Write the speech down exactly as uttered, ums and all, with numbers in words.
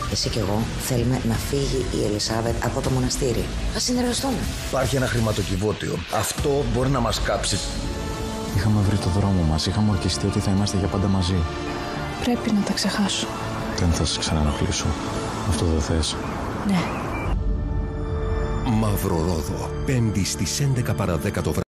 Εσύ και εγώ θέλουμε να φύγει η Ελισάβετ από το μοναστήρι. Ας συνεργαστούμε. Υπάρχει ένα χρηματοκιβώτιο. Αυτό μπορεί να μας κάψει. Είχαμε βρει το δρόμο μας. Είχαμε ορκιστεί ότι θα είμαστε για πάντα μαζί. Πρέπει να τα ξεχάσω. Δεν θα σε ξανανοχλήσω. Αυτό δεν θες. Ναι. Μαυρορόδο. Πέμπτη στις έντεκα παρά δέκα το βράδυ.